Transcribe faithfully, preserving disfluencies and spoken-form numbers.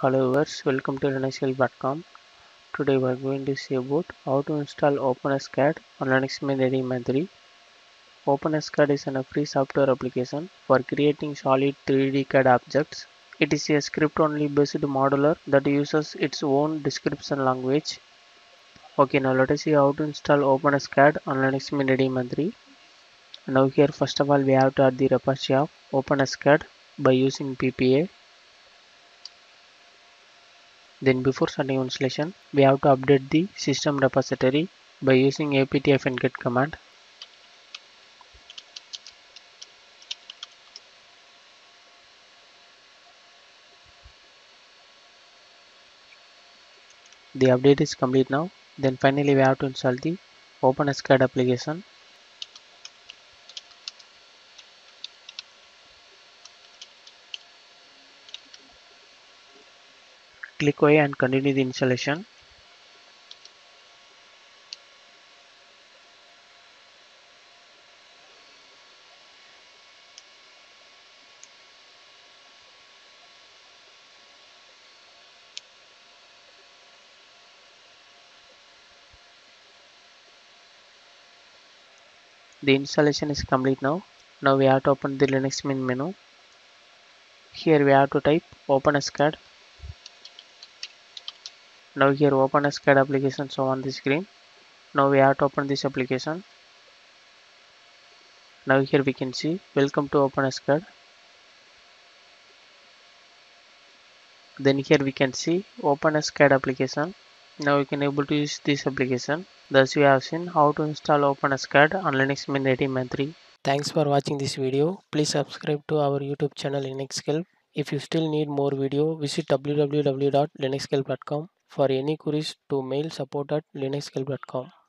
Hello viewers, welcome to Linux help dot com. Today we are going to see about how to install OpenSCAD on Linux Mint eighteen three. OpenSCAD is a free software application for creating solid three D C A D objects. It is a script-only based modular that uses its own description language. Okay, now let us see how to install OpenSCAD on Linux Mint eighteen three. Now here first of all we have to add the repository of OpenSCAD by using P P A. Then before starting installation, we have to update the system repository by using apt-get command. The update is complete now. Then finally we have to install the OpenSCAD application. Click OK and continue the installation. The installation is complete now. Now we have to open the Linux Mint menu. Here we have to type OpenSCAD. Now here OpenSCAD application show on the screen. Now we have to open this application. Now here we can see welcome to OpenSCAD. Then here we can see OpenSCAD application. Now we can able to use this application. Thus we have seen how to install OpenSCAD on Linux Mint eighteen three. Thanks for watching this video. Please subscribe to our YouTube channel Linux Help. If you still need more video, visit w w w dot linux help dot com. For any queries to mail support at linux help dot com.